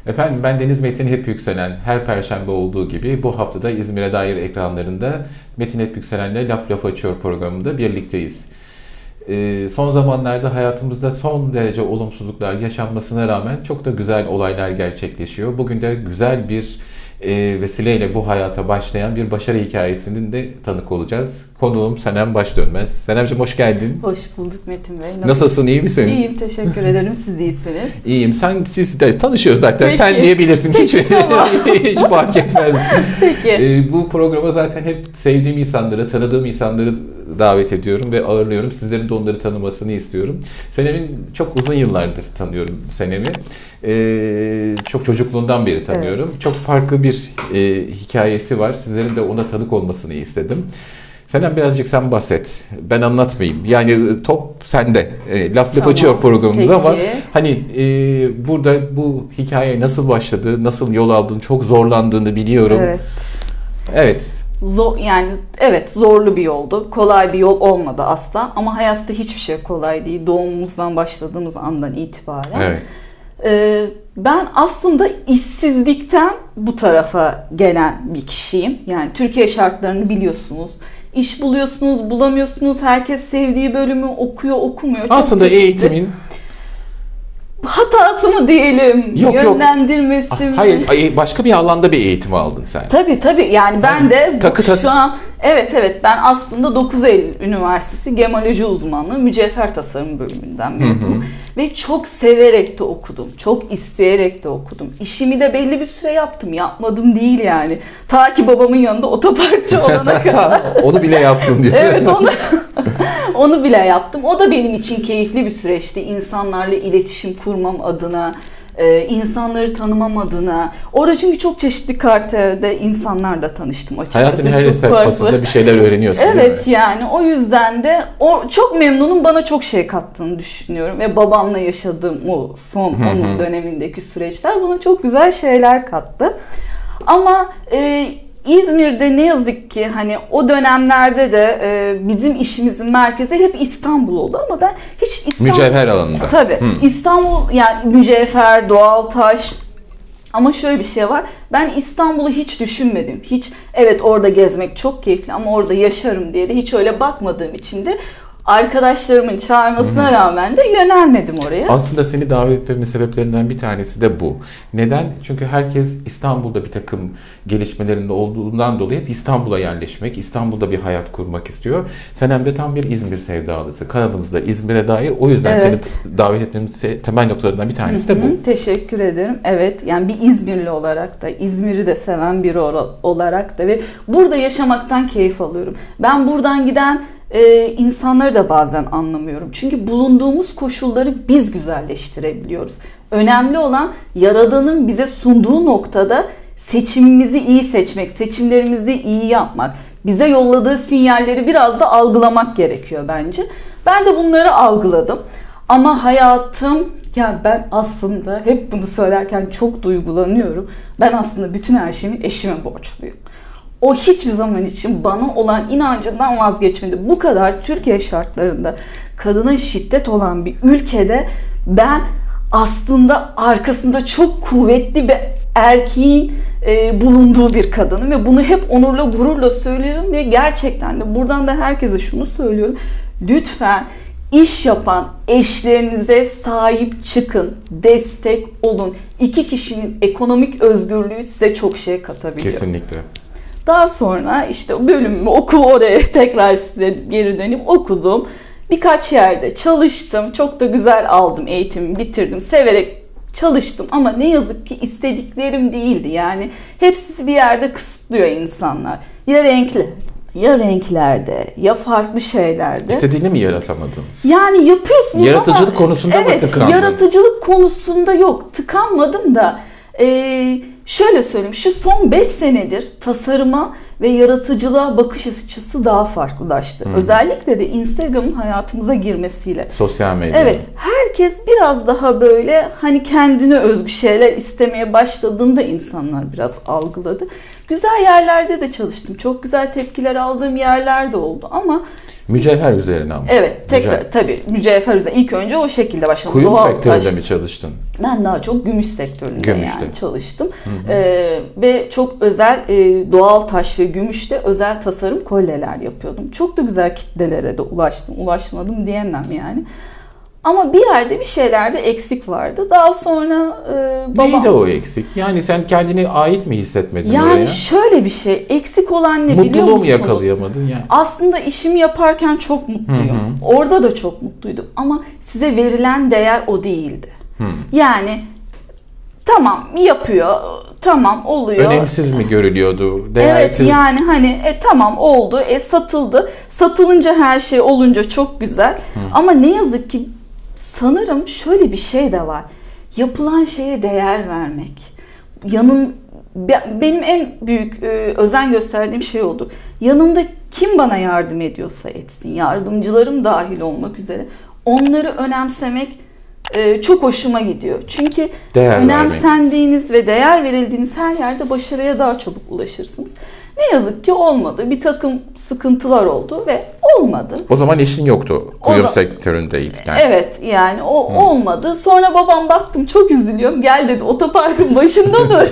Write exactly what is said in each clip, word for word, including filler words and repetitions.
Efendim ben Deniz Metin Hep Yükselen, her perşembe olduğu gibi bu haftada İzmir'e dair ekranlarında Metin Hep Yükselen'le Laf Laf Açıyor programında birlikteyiz. Ee, son zamanlarda hayatımızda son derece olumsuzluklar yaşanmasına rağmen çok da güzel olaylar gerçekleşiyor. Bugün de güzel bir e, vesileyle bu hayata başlayan bir başarı hikayesinin de tanık olacağız. Konuğum Senem Başdönmez. Senemciğim hoş geldin. Hoş bulduk Metin Bey. Nasıl? Nasılsın, iyi misin? İyiyim, teşekkür ederim. Siz iyisiniz. İyiyim. Sen, siz de tanışıyoruz zaten. Peki. Sen diyebilirsin. Peki, hiç, tamam. hiç fark etmez. Peki. Ee, bu programa zaten hep sevdiğim insanları, tanıdığım insanları davet ediyorum ve ağırlıyorum. Sizlerin de onları tanımasını istiyorum. Senem'in çok uzun yıllardır tanıyorum Senem'i. Ee, çok çocukluğundan beri tanıyorum. Evet. Çok farklı bir e, hikayesi var. Sizlerin de ona tanık olmasını istedim. Senem birazcık sen bahset. Ben anlatmayayım. Yani top sende. E, laf laf tamam, açıyor programımız peki. Ama hani e, burada bu hikaye nasıl başladı, nasıl yol aldın, çok zorlandığını biliyorum. Evet. Evet. Zor, yani evet zorlu bir yoldu. Kolay bir yol olmadı asla. Ama hayatta hiçbir şey kolay değil. Doğumumuzdan başladığımız andan itibaren. Evet. Ee, ben aslında işsizlikten bu tarafa gelen bir kişiyim. Yani Türkiye şartlarını biliyorsunuz. İş buluyorsunuz, bulamıyorsunuz. Herkes sevdiği bölümü okuyor, okumuyor. Çok aslında çeşitli. Eğitimin hatası mı diyelim, yok, yönlendirmesi yok. mi? Hayır, başka bir alanda bir eğitim aldın sen. Tabii tabii. Yani ben de Takı tas- şu an evet evet ben aslında dokuz Eylül Üniversitesi Gemoloji uzmanlığı mücevher tasarım bölümünden mezunum. Ve çok severek de okudum. Çok isteyerek de okudum. İşimi de belli bir süre yaptım. Yapmadım değil yani. Ta ki babamın yanında otoparkçı olana kadar. Onu bile yaptım diyor. Evet onu onu bile yaptım. O da benim için keyifli bir süreçti. İnsanlarla iletişim kurmam adına, e, insanları tanımam adına. Orada çünkü çok çeşitli karakterde insanlarla tanıştım açıkçası. Hayatın her safhasında bir şeyler öğreniyorsun. Evet yani o yüzden de o çok memnunum, bana çok şey kattığını düşünüyorum. Ve babamla yaşadığım o son onun dönemindeki süreçler bana çok güzel şeyler kattı. Ama e, İzmir'de ne yazık ki hani o dönemlerde de e, bizim işimizin merkezi hep İstanbul oldu ama ben hiç İstanbul... Mücevher alanında. Tabii. Hmm. İstanbul yani mücevher, doğal taş ama şöyle bir şey var. Ben İstanbul'u hiç düşünmedim. Hiç evet orada gezmek çok keyifli ama orada yaşarım diye de hiç öyle bakmadığım için de arkadaşlarımın çağırmasına Hı-hı. rağmen de yönelmedim oraya. Aslında seni davet etmemin sebeplerinden bir tanesi de bu. Neden? Çünkü herkes İstanbul'da bir takım gelişmelerinde olduğundan dolayı hep İstanbul'a yerleşmek, İstanbul'da bir hayat kurmak istiyor. Senem de tam bir İzmir sevdalısı. Kanalımızda İzmir'e dair. O yüzden evet. seni davet etmemin temel noktalarından bir tanesi de bu. Teşekkür ederim. Evet, yani bir İzmirli olarak da, İzmir'i de seven biri olarak da ve burada yaşamaktan keyif alıyorum. Ben buradan giden Ee, insanları da bazen anlamıyorum. Çünkü bulunduğumuz koşulları biz güzelleştirebiliyoruz. Önemli olan Yaradan'ın bize sunduğu noktada seçimimizi iyi seçmek, seçimlerimizi iyi yapmak. Bize yolladığı sinyalleri biraz da algılamak gerekiyor bence. Ben de bunları algıladım. Ama hayatım, ya ben aslında hep bunu söylerken çok duygulanıyorum. Ben aslında bütün her şeyimi eşime borçluyum. O hiçbir zaman için bana olan inancından vazgeçmedi. Bu kadar Türkiye şartlarında kadına şiddet olan bir ülkede ben aslında arkasında çok kuvvetli bir erkeğin e, bulunduğu bir kadınım. Ve bunu hep onurla, gururla söylüyorum ve gerçekten de buradan da herkese şunu söylüyorum. Lütfen iş yapan eşlerinize sahip çıkın, destek olun. İki kişinin ekonomik özgürlüğü size çok şey katabiliyor. Kesinlikle. Daha sonra işte bölümümü okul oraya tekrar size geri dönüp okudum. Birkaç yerde çalıştım. Çok da güzel aldım eğitimimi, bitirdim. Severek çalıştım ama ne yazık ki istediklerim değildi. Yani hepsi bir yerde kısıtlıyor insanlar. Ya renkli, ya renklerde, ya farklı şeylerde. İstediğini mi yaratamadın? Yani yapıyorsunuz yaratıcılık ama... konusunda evet, mı tıkandın? Yaratıcılık konusunda yok. Tıkanmadım da... Ee, şöyle söyleyeyim, şu son beş senedir tasarıma ve yaratıcılığa bakış açısı daha farklılaştı. Hmm. Özellikle de Instagram'ın hayatımıza girmesiyle. Sosyal medya. Evet, herkes biraz daha böyle hani kendine özgü şeyler istemeye başladığında insanlar biraz algıladı. Güzel yerlerde de çalıştım. Çok güzel tepkiler aldığım yerler de oldu ama Mücevher üzerine ama. Evet, tekrar Mücevher. tabii mücevher üzerine. İlk önce o şekilde başladım. Kuyum Doğal sektöründe taş. mi çalıştın? Ben daha çok gümüş sektöründe Gümüşte. yani çalıştım. Ee, ve çok özel e, doğal taş ve gümüşte özel tasarım kolyeler yapıyordum. Çok da güzel kitlelere de ulaştım. Ulaşmadım diyemem yani. Ama bir yerde bir şeylerde eksik vardı. Daha sonra e, babam... Neydi o eksik? Yani sen kendine ait mi hissetmedin yani oraya? şöyle bir şey. Eksik olan ne biliyor musunuz? Mutluluğu mu yakalayamadın yani? Aslında işimi yaparken çok mutluyum. Hı hı. Orada da çok mutluydum. Ama size verilen değer o değildi. Hı. Yani tamam yapıyor, tamam oluyor. Önemsiz mi görülüyordu? Değersiz. Evet yani hani e, tamam oldu, e, satıldı. Satılınca her şey olunca çok güzel. Hı. Ama ne yazık ki sanırım şöyle bir şey de var. Yapılan şeye değer vermek. Yanın benim en büyük e, özen gösterdiğim şey oldu. Yanımda kim bana yardım ediyorsa etsin, yardımcılarım dahil olmak üzere onları önemsemek e, çok hoşuma gidiyor. Çünkü değer önemsendiğiniz vermek ve değer verildiğiniz her yerde başarıya daha çabuk ulaşırsınız. Ne yazık ki olmadı. Bir takım sıkıntılar oldu ve olmadı. O zaman işin yoktu. Kuyum sektöründeydik yani. Evet yani o Hı. olmadı. Sonra babam baktım çok üzülüyorum. Gel dedi otoparkın başında dur.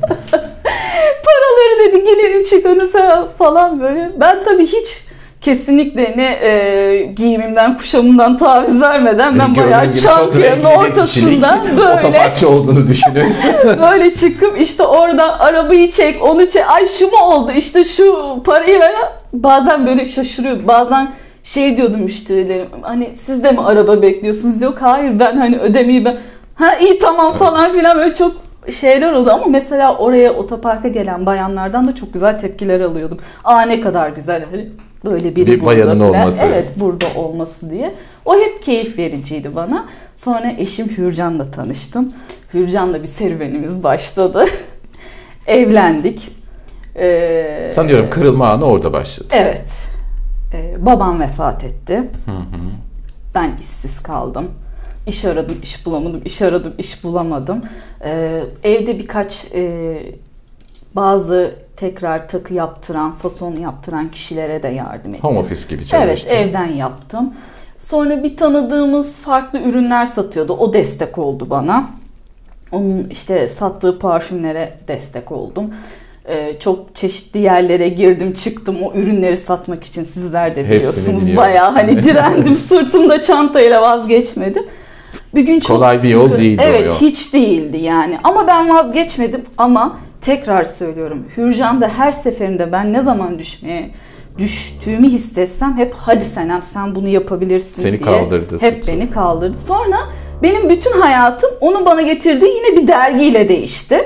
Paraları dedi girenin çıkanı falan böyle. Ben tabii hiç kesinlikle ne e, giyimimden kuşamımdan taviz vermeden ben bayağı Çankaya'nın ortasından böyle otoparkçı olduğunu düşünün. böyle çıkıp işte oradan arabayı çek onu çek ay şu mu oldu işte şu parayı ver. Bazen böyle şaşırıyor. Bazen şey diyordum müşterilerim hani siz de mi araba bekliyorsunuz? Yok hayır ben hani ödemeyi ben ha iyi tamam falan filan böyle çok şeyler oldu ama mesela oraya otoparka gelen bayanlardan da çok güzel tepkiler alıyordum. Aa ne kadar güzel hani böyle biri bir bayanın falan. olması. Evet burada olması diye. O hep keyif vericiydi bana. Sonra eşim Hürcan'la tanıştım. Hürcan'la bir serüvenimiz başladı. Evlendik. Ee, Sanıyorum kırılma anı orada başladı. Evet. Ee, babam vefat etti. Hı hı. Ben işsiz kaldım. İş aradım, iş bulamadım. İş aradım, iş bulamadım. Ee, evde birkaç e, bazı tekrar takı yaptıran, fason yaptıran kişilere de yardım ettim. Home office gibi çalıştın. Evet, evden yaptım. Sonra bir tanıdığımız farklı ürünler satıyordu. O destek oldu bana. Onun işte sattığı parfümlere destek oldum. Ee, çok çeşitli yerlere girdim, çıktım o ürünleri satmak için. Sizler de biliyorsunuz. Bayağı hani direndim, sırtımda çantayla vazgeçmedim. Bir gün çok kolay bir yol değildi evet, o yol. Evet, hiç değildi yani. Ama ben vazgeçmedim ama tekrar söylüyorum. Hürcan'da her seferinde ben ne zaman düşmeye düştüğümü hissetsem hep hadi Senem sen bunu yapabilirsin Seni diye kaldırdı, hep tuttu. beni kaldırdı. Sonra benim bütün hayatım onun bana getirdiği yine bir dergiyle değişti.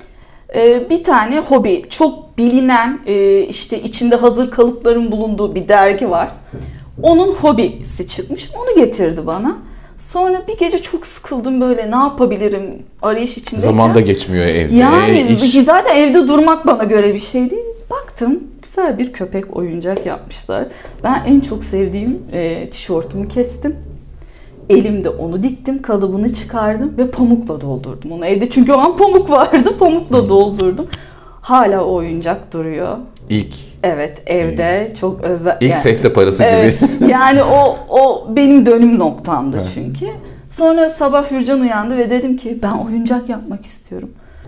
Ee, bir tane hobi, çok bilinen e, işte içinde hazır kalıpların bulunduğu bir dergi var. Onun hobisi çıkmış. Onu getirdi bana. Sonra bir gece çok sıkıldım böyle ne yapabilirim arayış içindeyken. Zaman da geçmiyor evde. Yani İş... zaten evde durmak bana göre bir şey değil. Baktım güzel bir köpek oyuncak yapmışlar. Ben en çok sevdiğim e, tişörtümü kestim. Elimde onu diktim, kalıbını çıkardım ve pamukla doldurdum onu evde. Çünkü o an pamuk vardı, pamukla doldurdum. Hala o oyuncak duruyor. İlk. Evet, evde ee, çok özel. İlk yani, sefte parası evet, gibi. Yani o o benim dönüm noktamdı evet. çünkü. Sonra sabah Hürcan uyandı ve dedim ki ben oyuncak yapmak istiyorum.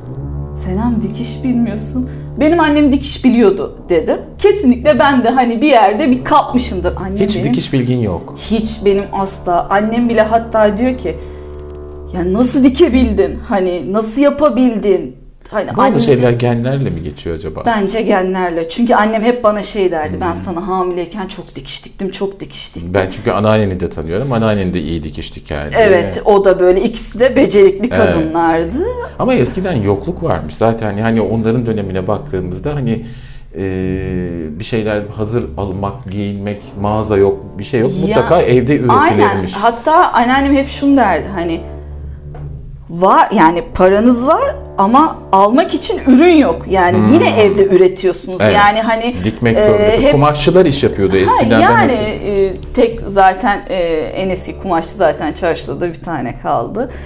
Senem dikiş bilmiyorsun. Benim annem dikiş biliyordu dedim. Kesinlikle ben de hani bir yerde bir kapmışımdır. Annem hiç benim, dikiş bilgin yok. Hiç benim asla. Annem bile hatta diyor ki ya nasıl dikebildin? Hani nasıl yapabildin? Hani bazı annem, şeyler genlerle mi geçiyor acaba? Bence genlerle. Çünkü annem hep bana şey derdi. Hmm. Ben sana hamileyken çok dikiş diktim, çok dikiş diktim. Ben çünkü anneanneni de tanıyorum. Anneannen de iyi dikiş dikerdi. Evet, o da böyle ikisi de becerikli kadınlardı. Evet. Ama eskiden yokluk varmış zaten. Yani onların dönemine baktığımızda hani e, bir şeyler hazır almak, giyinmek, mağaza yok, bir şey yok. Mutlaka ya, evde üretilirmiş. Aynen. Hatta anneannem hep şunu derdi. Hani var yani paranız var ama almak için ürün yok. Yani hmm. yine evde üretiyorsunuz. Evet. Yani hani dikmek zorundasın. E, hep... Kumaşçılar iş yapıyordu eskiden. Ha, yani e, tek zaten e, en eski kumaşçı zaten çarşıda da bir tane kaldı.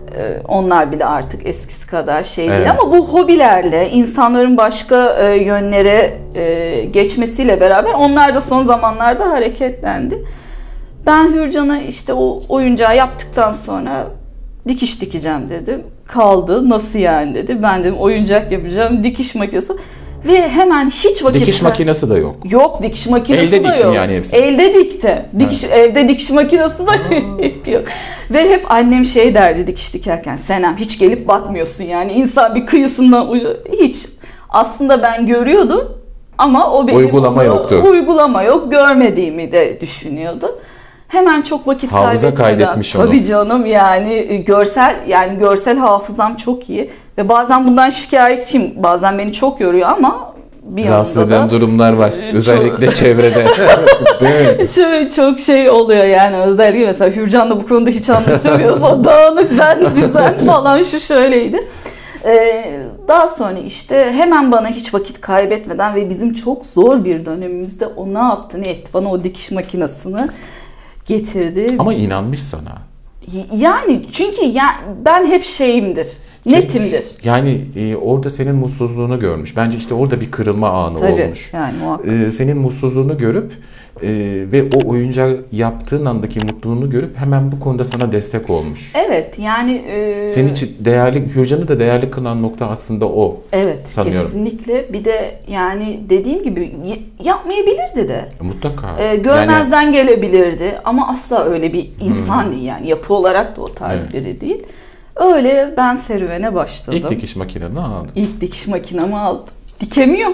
Onlar bile artık eskisi kadar şey değil. Evet. Ama bu hobilerle insanların başka yönlere geçmesiyle beraber onlar da son zamanlarda hareketlendi. Ben Hürcan'a işte o oyuncağı yaptıktan sonra dikiş dikeceğim dedim. Kaldı. Nasıl yani dedi. Ben dedim oyuncak yapacağım. Dikiş makinesi. Ve hemen hiç vakit... Dikiş makinesi de yok. Yok, dikiş makinesi Elde de yok. Elde diktin yani hepsi. Elde dikti. Dikiş, evde dikiş makinesi de yok. Ve hep annem şey derdi dikiş dikerken, Senem hiç gelip bakmıyorsun yani. İnsan bir kıyısından ucu... Hiç. Aslında ben görüyordum ama o benim... Uygulama yoktu. Uygulama yok. Görmediğimi de düşünüyordu. Hemen çok vakit Hafıza kaydetmiş onu. Tabii canım, yani görsel yani görsel hafızam çok iyi ve bazen bundan şikayetçiyim. Bazen beni çok yoruyor ama bir rahatsız yanında eden da durumlar var. Çok, özellikle çevrede. Değil mi? Çok, çok şey oluyor yani, özellikle mesela Hürcan'la bu konuda hiç anlaşamıyoruz. O dağınık, ben düzen falan, şu şöyleydi. Ee, daha sonra işte hemen bana hiç vakit kaybetmeden ve bizim çok zor bir dönemimizde o ne yaptı ne etti, bana o dikiş makinesini getirdi. Ama inanmış sana. Yani çünkü ya, ben hep şeyimdir, çünkü, netimdir. Yani e, orada senin mutsuzluğunu görmüş. Bence işte orada bir kırılma anı Tabii, olmuş. Yani muhakkak. E, senin mutsuzluğunu görüp e, ve o oyuncağı yaptığın andaki mutluluğunu görüp hemen bu konuda sana destek olmuş. Evet yani. E, Senin için değerli, Hürcan'ı da değerli kılan nokta aslında o. Evet, sanıyorum. Kesinlikle. Bir de yani dediğim gibi yapmayabilirdi de. Mutlaka. E, görmezden yani, gelebilirdi ama asla öyle bir insan hmm. değil yani, yapı olarak da o tarz evet. biri değil. Öyle ben serüvene başladım. İlk dikiş makineni aldın. İlk dikiş makinemi aldım. Dikemiyorum.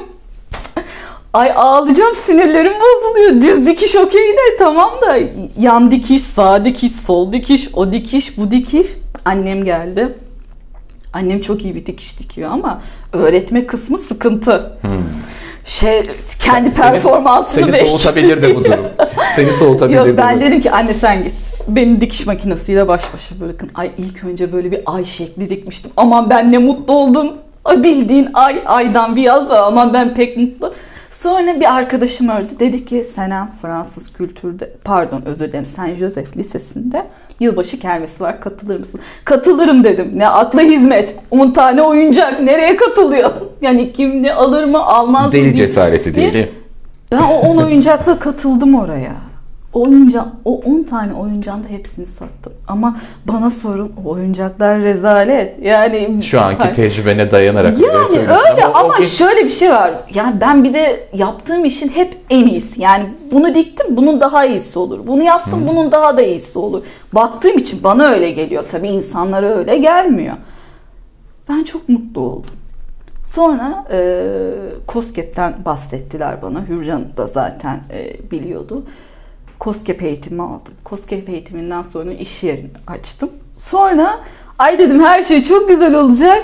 Ay ağlayacağım, sinirlerim bozuluyor. Düz dikiş okey de tamam da yan dikiş, sağ dikiş, sol dikiş, o dikiş, bu dikiş. Annem geldi. Annem çok iyi bir dikiş dikiyor ama öğretme kısmı sıkıntı. Hmm. Şey, kendi seni, performansını Seni soğutabilir bu durum. Seni soğutabilir Yok, ben dedim ki anne sen git. Beni dikiş makinesiyle baş başa bırakın. Ay ilk önce böyle bir ay şekli dikmiştim. Aman ben ne mutlu oldum. Ay bildiğin ay, aydan bir yaz da aman ben pek mutlu. Sonra bir arkadaşım ördü. Dedi ki Senem Fransız kültürde, pardon özür dilerim, Saint Joseph Lisesi'nde yılbaşı kermesi var, katılır mısın? Katılırım dedim. Ne akla hizmet. on tane oyuncak nereye katılıyor? Yani kim ne alır mı almaz mı? Deli cesareti değil. Ben o on oyuncakla katıldım oraya. Oyunca, o on tane oyuncağın da hepsini sattım. Ama bana sorun, o oyuncaklar rezalet. Yani şu anki hani, tecrübene dayanarak yani öyle ama, ama şöyle bir şey var. Yani ben bir de yaptığım işin hep en iyisi. Yani bunu diktim, bunun daha iyisi olur. Bunu yaptım, hmm. bunun daha da iyisi olur. Baktığım için bana öyle geliyor. Tabii insanlara öyle gelmiyor. Ben çok mutlu oldum. Sonra e, KOSGEB'ten bahsettiler bana. Hürcan da zaten e, biliyordu. KOSGEB eğitimi aldım. KOSGEB eğitiminden sonra iş yerini açtım. Sonra ay dedim her şey çok güzel olacak.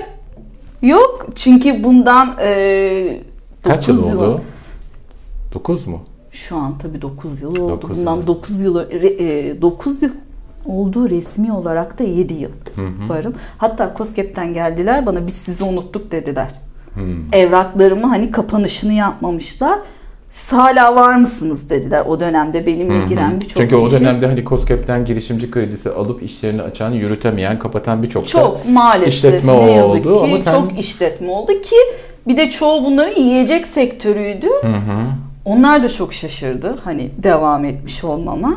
Yok çünkü bundan e, kaç yıl oldu? dokuz mu? Şu an tabii dokuz yıl oldu. dokuz bundan yıl. dokuz yıl e, dokuz yıl oldu, resmi olarak da yedi yıl hı hı. varım. Hatta KOSGEB'ten geldiler bana, biz sizi unuttuk dediler. Hmm. Evraklarımı hani kapanışını yapmamışlar. Siz hala var mısınız dediler. O dönemde benimle hı hı. giren birçok kişi. Çünkü o dönemde hani KOSGEB'ten girişimci kredisi alıp işlerini açan, yürütemeyen, kapatan birçok çok maalesef işletme ne yazık oldu. ki ama sen... çok işletme oldu ki bir de çoğu bunların yiyecek sektörüydü. Hı hı. Onlar da çok şaşırdı hani devam etmiş olmama.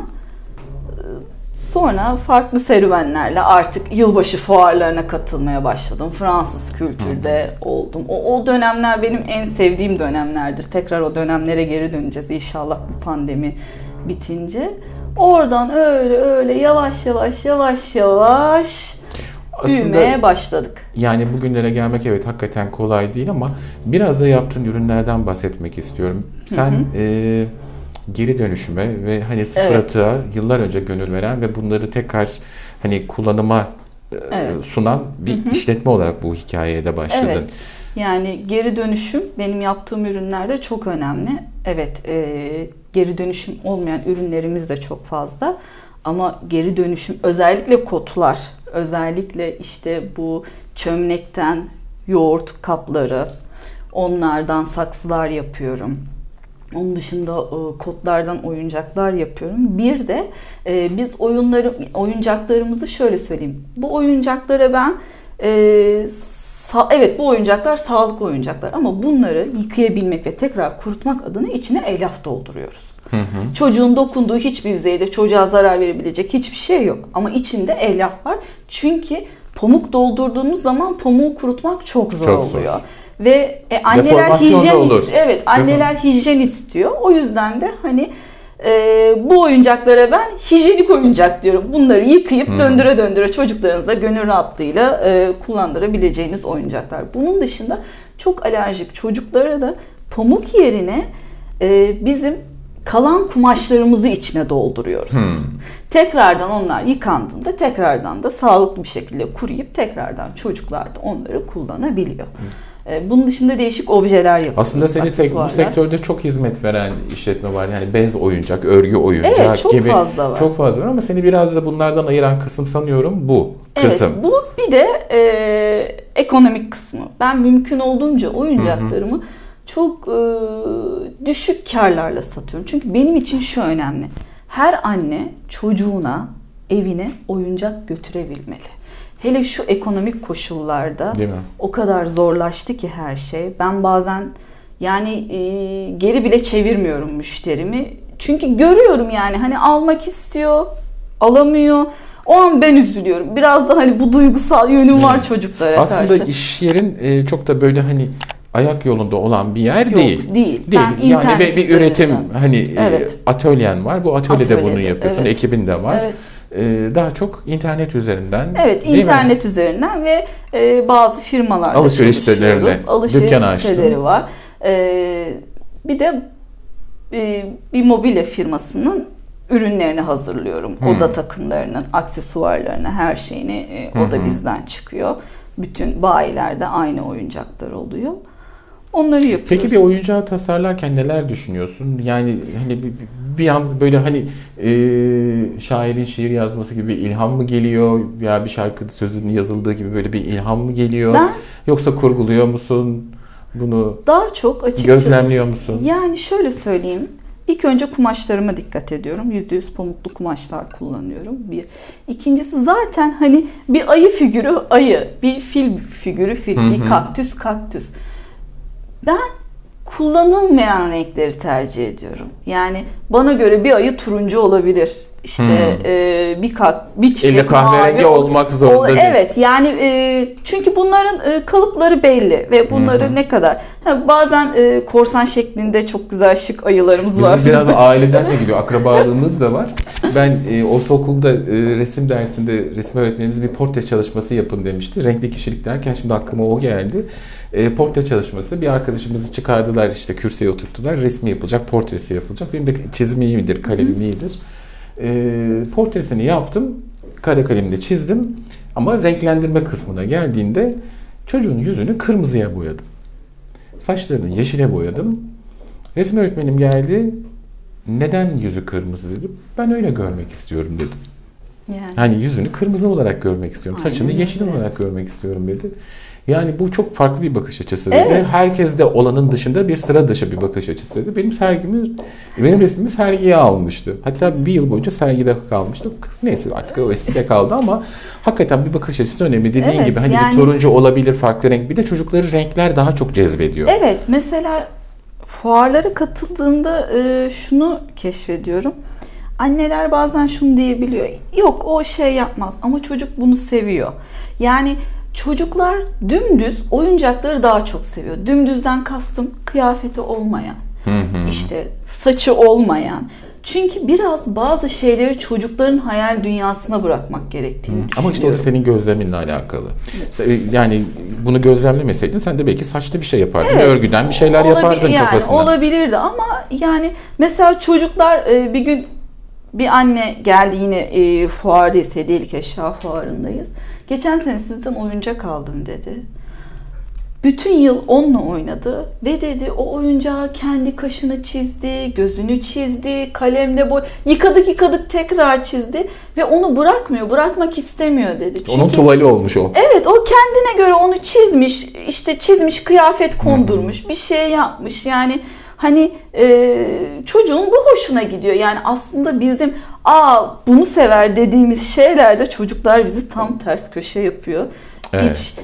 Sonra farklı serüvenlerle artık yılbaşı fuarlarına katılmaya başladım. Fransız kültürde hı hı. oldum. O, o dönemler benim en sevdiğim dönemlerdir. Tekrar o dönemlere geri döneceğiz inşallah bu pandemi bitince. Oradan öyle öyle yavaş yavaş yavaş yavaş büyümeye başladık. Yani bugünlere gelmek evet hakikaten kolay değil ama biraz da yaptığın ürünlerden bahsetmek istiyorum. Sen hı hı. E, geri dönüşüme ve hani sıfır evet. atığa yıllar önce gönül veren ve bunları tekrar hani kullanıma evet. sunan bir hı hı. işletme olarak bu hikayeye de başladın. Evet. Yani geri dönüşüm benim yaptığım ürünlerde çok önemli. Evet, e, geri dönüşüm olmayan ürünlerimiz de çok fazla. Ama geri dönüşüm özellikle kotlar, özellikle işte bu çömlekten yoğurt kapları, onlardan saksılar yapıyorum. Onun dışında e, kodlardan oyuncaklar yapıyorum. Bir de e, biz oyunları, oyuncaklarımızı şöyle söyleyeyim. Bu oyuncaklara ben e, sa- evet bu oyuncaklar sağlıklı oyuncaklar ama bunları yıkayabilmek ve tekrar kurutmak adına içine elyaf dolduruyoruz. Hı hı. Çocuğun dokunduğu hiçbir yüzeyde çocuğa zarar verebilecek hiçbir şey yok. Ama içinde elyaf var. Çünkü pamuk doldurduğumuz zaman pamuğu kurutmak çok zor çok oluyor. Zor. Ve e, anneler hijyen olur. Evet, anneler hijyen istiyor. O yüzden de hani e, bu oyuncaklara ben hijyenik oyuncak diyorum. Bunları yıkayıp hmm. döndüre döndüre çocuklarınıza gönül rahatlığıyla e, kullandırabileceğiniz oyuncaklar. Bunun dışında çok alerjik çocuklara da pamuk yerine e, bizim kalan kumaşlarımızı içine dolduruyoruz. Hmm. Tekrardan onlar yıkandığında tekrardan da sağlıklı bir şekilde kuruyup tekrardan çocuklar da onları kullanabiliyor. Hmm. Bunun dışında değişik objeler yapıyoruz. Aslında senin sek- bu sektörde çok hizmet veren işletme var. Yani bez oyuncak, örgü oyuncak evet, çok gibi. Fazla var. Çok fazla var ama seni biraz da bunlardan ayıran kısım sanıyorum bu kısım. Evet, bu bir de e, ekonomik kısmı. Ben mümkün olduğunca oyuncaklarımı hı hı. çok e, düşük karlarla satıyorum. Çünkü benim için şu önemli. Her anne çocuğuna, evine oyuncak götürebilmeli. Hele şu ekonomik koşullarda o kadar zorlaştı ki her şey. Ben bazen yani e, geri bile çevirmiyorum müşterimi. Çünkü görüyorum yani hani almak istiyor, alamıyor. O an ben üzülüyorum. Biraz da hani bu duygusal yönüm var evet. çocuklara Aslında karşı. Aslında iş yerin e, çok da böyle hani ayak yolunda olan bir yer Yok, değil. Değil. Değil. Yani bir, bir üretim hani evet. e, atölyen var. Bu atölyede, atölyede bunu yapıyorsun. Evet. Ekibin de var. Evet. Daha çok internet üzerinden. Evet, internet mi? üzerinden ve e, bazı firmalarla alışveriş sitelerine alışveriş dükkan siteleri var. E, bir de e, bir mobilya firmasının ürünlerini hazırlıyorum. Hmm. Oda takımlarının, aksesuarlarını, her şeyini e, o da hmm. bizden çıkıyor. Bütün bayilerde aynı oyuncaklar oluyor. Onları yapıyoruz. Peki bir oyuncağı tasarlarken neler düşünüyorsun? Yani hani bir, bir an böyle hani e, şairin şiir yazması gibi bir ilham mı geliyor? Ya bir şarkı sözünün yazıldığı gibi böyle bir ilham mı geliyor? Ben, Yoksa kurguluyor musun bunu? Daha çok açıkçası. Gözlemliyor musun? Yani şöyle söyleyeyim. İlk önce kumaşlarıma dikkat ediyorum. yüzde yüz pamuklu kumaşlar kullanıyorum. Bir. İkincisi zaten hani bir ayı figürü ayı, bir fil figürü fil, hı hı. bir kaktüs kaktüs. Ben kullanılmayan renkleri tercih ediyorum. Yani bana göre bir ayı turuncu olabilir. İşte hmm. e, bir kat, bir çiçek İlle kahverengi mavi, olmak zorunda o, değil. Evet yani e, çünkü bunların e, kalıpları belli ve bunları hmm. ne kadar ha, bazen e, korsan şeklinde çok güzel şık ayılarımız Bizim var. Bizim biraz aileden de gidiyor. Akrabalığımız da var. Ben e, ortaokulda e, resim dersinde resim öğretmenimiz bir portre çalışması yapın demişti. Renkli kişilik derken şimdi aklıma o geldi. E, portre çalışması. Bir arkadaşımızı çıkardılar işte kürsüye oturttular. Resmi yapılacak, portresi yapılacak. Benim de çizim iyi midir, kalemim iyidir. E, portresini yaptım. Kare kalemle çizdim. Ama renklendirme kısmına geldiğinde çocuğun yüzünü kırmızıya boyadım. Saçlarını yeşile boyadım. Resim öğretmenim geldi. Neden yüzü kırmızı dedi. Ben öyle görmek istiyorum dedim. Yani, hani yüzünü kırmızı olarak görmek istiyorum. Aynen, saçını yeşil evet. olarak görmek istiyorum dedi. Yani bu çok farklı bir bakış açısı dedi. Evet. Herkes de olanın dışında bir sıra dışı bir bakış açısı dedi. Benim sergimi, benim resmimi sergiye almıştı. Hatta bir yıl boyunca sergide kalmıştı. Neyse artık o eskide kaldı ama hakikaten bir bakış açısı önemli. Dediğin evet, gibi hani yani, bir turuncu olabilir, farklı renk. Bir de çocukları renkler daha çok cezbediyor. Evet, mesela fuarlara katıldığımda e, şunu keşfediyorum. Anneler bazen şunu diyebiliyor. Yok o şey yapmaz ama çocuk bunu seviyor. Yani çocuklar dümdüz oyuncakları daha çok seviyor. Dümdüzden kastım kıyafeti olmayan, hı hı. işte saçı olmayan. Çünkü biraz bazı şeyleri çocukların hayal dünyasına bırakmak gerektiğini düşünüyorum. Ama işte o da senin gözleminle alakalı. Yani bunu gözlemlemeseydin sen de belki saçlı bir şey yapardın. Evet, örgüden bir şeyler olabil- yapardın yani, kafasına. Olabilirdi ama yani mesela çocuklar bir gün bir anne geldi yine e, fuardayız, hediyelik eşya fuarındayız. Geçen sene sizden oyuncak aldım dedi. Bütün yıl onunla oynadı ve dedi o oyuncağı kendi kaşını çizdi, gözünü çizdi, kalemle boy yıkadık yıkadık tekrar çizdi ve onu bırakmıyor, bırakmak istemiyor dedi. Çünkü, onun tuvali olmuş o. Evet, o kendine göre onu çizmiş, işte çizmiş, kıyafet kondurmuş, bir şey yapmış yani. Hani e, çocuğun bu hoşuna gidiyor. Yani aslında bizim aa bunu sever dediğimiz şeylerde çocuklar bizi tam ters köşe yapıyor. Evet. Hiç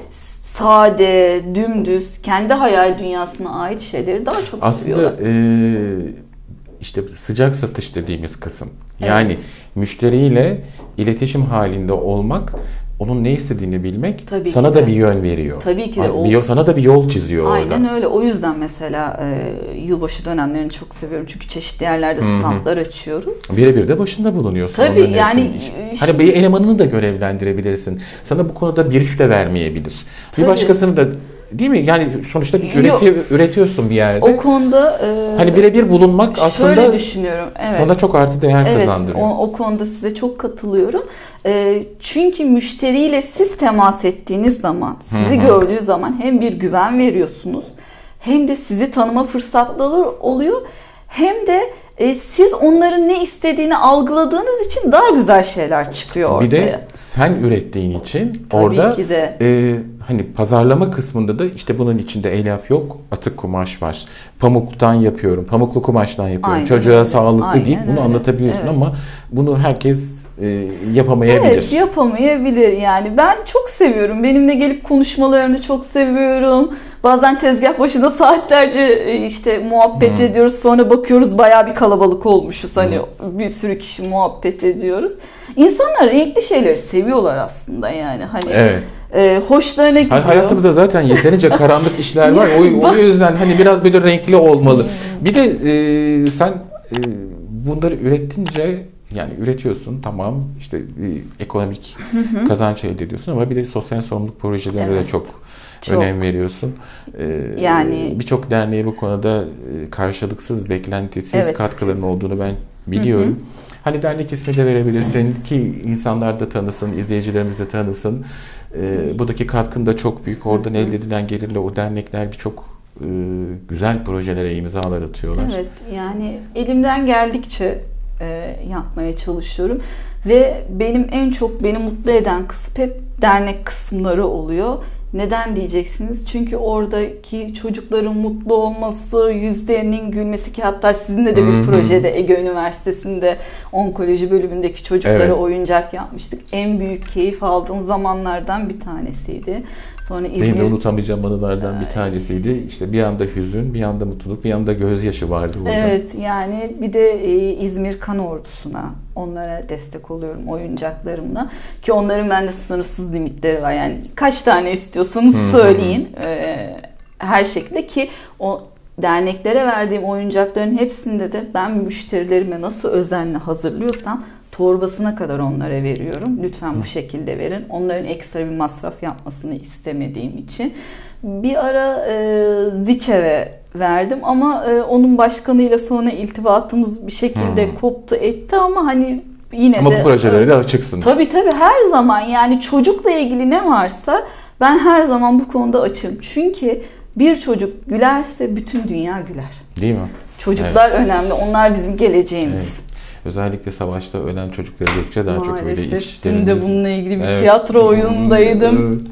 sade, dümdüz, kendi hayal dünyasına ait şeyleri daha çok aslında, seviyorlar. Aslında e, işte sıcak satış dediğimiz kısım. Yani evet. müşteriyle iletişim halinde olmak, onun ne istediğini bilmek Tabii sana da bir yön veriyor. Tabii ki de. O... Bir, sana da bir yol çiziyor Aynen orada. Aynen öyle. O yüzden mesela e, yılbaşı dönemlerini çok seviyorum. Çünkü çeşitli yerlerde standlar Hı-hı. açıyoruz. Birebir de başında bulunuyorsun. Tabii yani. Hani bir elemanını da görevlendirebilirsin. Sana bu konuda brief de vermeyebilir. Tabii. Bir başkasını da değil mi? Yani sonuçta bir üreti, üretiyorsun bir yerde. O konuda e, hani birebir bulunmak aslında şöyle düşünüyorum. Evet. Sana çok artı değer evet, kazandırıyor. O, o konuda size çok katılıyorum. E, çünkü müşteriyle siz temas ettiğiniz zaman, sizi Hı-hı. gördüğü zaman hem bir güven veriyorsunuz, hem de sizi tanıma fırsatları oluyor, hem de e, siz onların ne istediğini algıladığınız için daha güzel şeyler çıkıyor ortaya. Bir de sen ürettiğin için Tabii orada ki de. E, hani pazarlama kısmında da işte bunun içinde elyaf yok, atık kumaş var. Pamuktan yapıyorum, pamuklu kumaştan yapıyorum. Aynen Çocuğa öyle. sağlıklı Aynen deyip bunu öyle. anlatabiliyorsun evet. ama bunu herkes e, yapamayabilir. Evet, yapamayabilir yani. Ben çok seviyorum. Benimle gelip konuşmalarını çok seviyorum. Bazen tezgah başında saatlerce işte muhabbet hmm. ediyoruz. Sonra bakıyoruz bayağı bir kalabalık olmuşuz. Hani hmm. bir sürü kişi muhabbet ediyoruz. İnsanlar renkli şeyleri seviyorlar aslında yani. Hani evet. e, hoşlarına gidiyor. Hayatımızda zaten yeterince karanlık işler var. O, o yüzden hani biraz böyle renkli olmalı. Bir de e, sen e, bunları üretince yani üretiyorsun tamam işte bir ekonomik hı hı. kazanç elde ediyorsun ama bir de sosyal sorumluluk projelerine evet. de çok, çok önem veriyorsun. Ee, yani birçok derneğe bu konuda karşılıksız, beklentisiz evet, katkıların kesin. olduğunu ben biliyorum. Hı hı. Hani dernek ismi de verebilirsin ki insanlar da tanısın, izleyicilerimiz de tanısın. Ee, buradaki katkın da çok büyük. Oradan hı hı. elde edilen gelirle o dernekler birçok e, güzel projelere imzalar atıyorlar. Evet yani elimden geldikçe E, yapmaya çalışıyorum ve benim en çok beni mutlu eden kısım hep dernek kısımları oluyor. Neden diyeceksiniz? Çünkü oradaki çocukların mutlu olması, yüzlerinin gülmesi ki hatta sizinle de bir Hı-hı. projede Ege Üniversitesi'nde onkoloji bölümündeki çocuklara evet. oyuncak yapmıştık. En büyük keyif aldığım zamanlardan bir tanesiydi. Sonra İzmir... Benim de unutamayacağım anılardan bir tanesiydi. İşte bir anda hüzün, bir anda mutluluk, bir anda gözyaşı vardı burada. Evet yani bir de e, İzmir Kan Ordusu'na onlara destek oluyorum oyuncaklarımla. Ki onların bende sınırsız limitleri var. Yani kaç tane istiyorsanız söyleyin. E, her şekilde ki o derneklere verdiğim oyuncakların hepsinde de ben müşterilerime nasıl özenle hazırlıyorsam torbasına kadar onlara veriyorum. Lütfen bu şekilde verin. Onların ekstra bir masraf yapmasını istemediğim için. Bir ara e, Ziçev'e verdim ama e, onun başkanıyla sonra iltifatımız bir şekilde hmm. koptu etti ama hani yine ama de... Ama bu projelere de açıksın. Tabii tabii her zaman yani çocukla ilgili ne varsa ben her zaman bu konuda açım. Çünkü bir çocuk gülerse bütün dünya güler. Değil mi? Çocuklar evet. önemli. Onlar bizim geleceğimiz. Evet. Özellikle savaşta ölen çocukları gördükçe daha Maalesef. çok böyle işlerimiz... Maalesef. Dün de bununla ilgili bir evet. tiyatro oyunundaydım.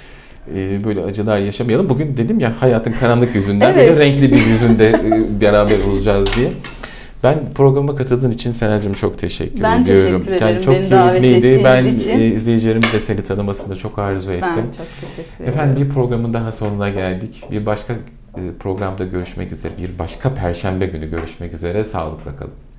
Ee, böyle acılar yaşamayalım. Bugün dedim ya hayatın karanlık yüzünden evet. böyle renkli bir yüzünde beraber olacağız diye. Ben programa katıldığın için Sener'cim çok teşekkür ben ediyorum. Ben teşekkür ederim. Yani çok Beni keyifliydi. Ben için. izleyicilerimin de seni tanımasını çok arzu ettim. Ben çok teşekkür ederim. Efendim bir programın daha sonuna geldik. Bir başka programda görüşmek üzere. Bir başka Perşembe günü görüşmek üzere. Sağlıkla kalın.